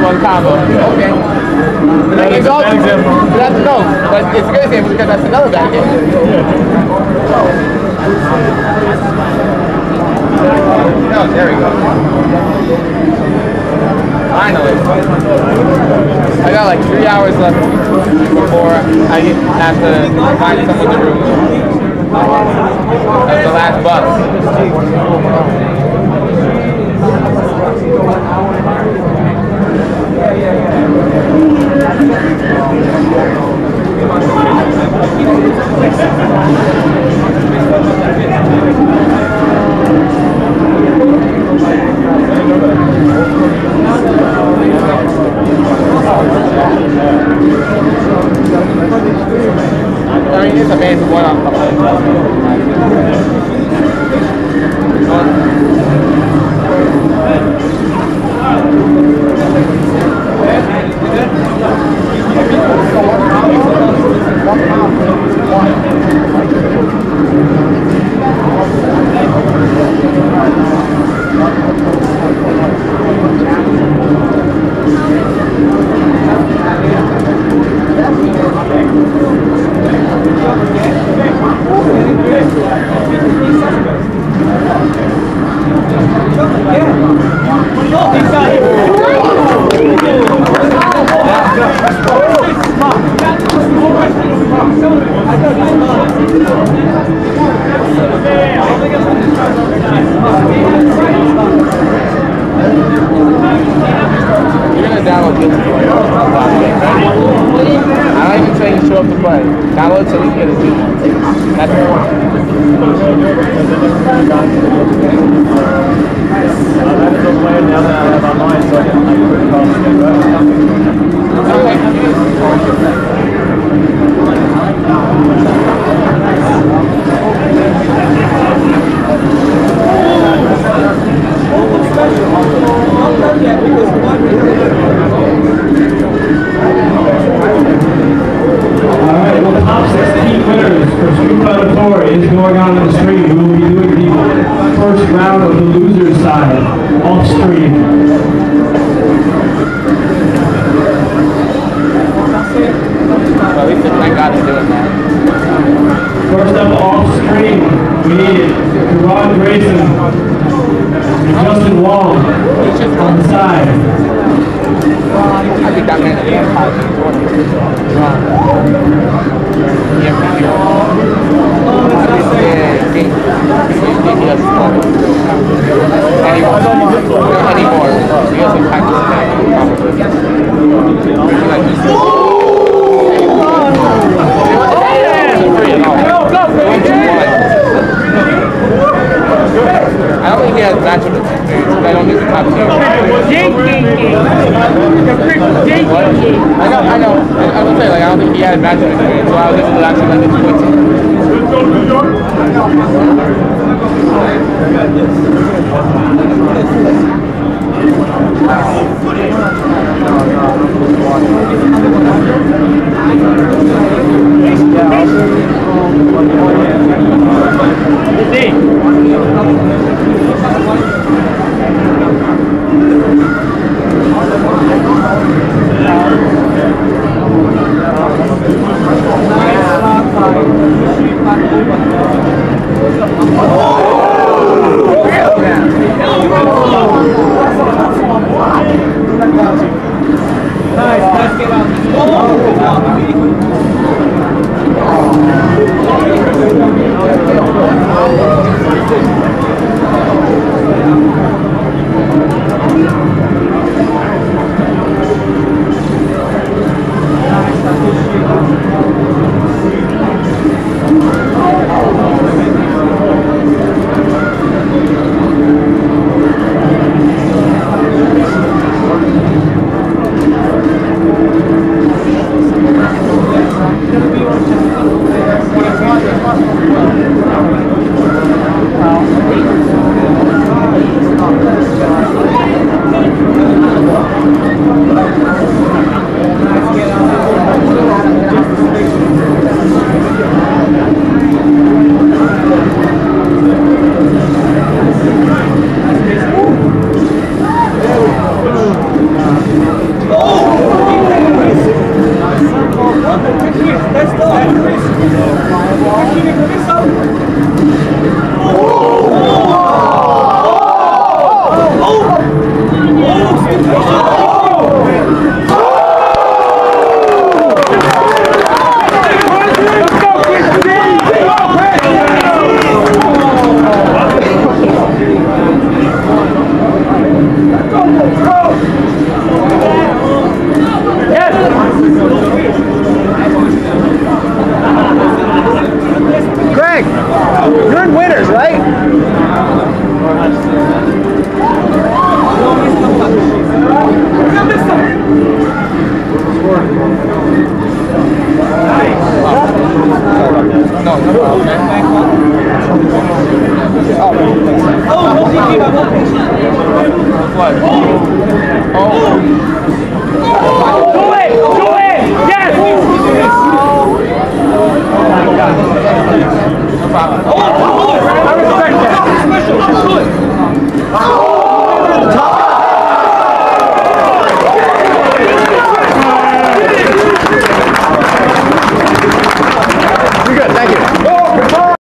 one combo. Okay. There you go. That's no, but it's a good example because that's another bad game. No, there we go. Finally. I got like 3 hours left before I have to find someone to room. That's the last bus. I mean, it's amazing what I'm talking about. Download so we can get a seat. That's the point. Is going on in the stream. We will be doing the first round of the loser side off stream. Well, at least thank God they're doing that. First up off stream, we need Ron Grayson and Justin Wall on the side. I think that man is anymore. He has some practice I don't think he has matchup experience. I don't think he's top tier. I know. I would say, like, I don't think he had matchup experience, so I was able to actually let this point to him. was. Oh. Do it! Do it! Yes! No problem. I respect that.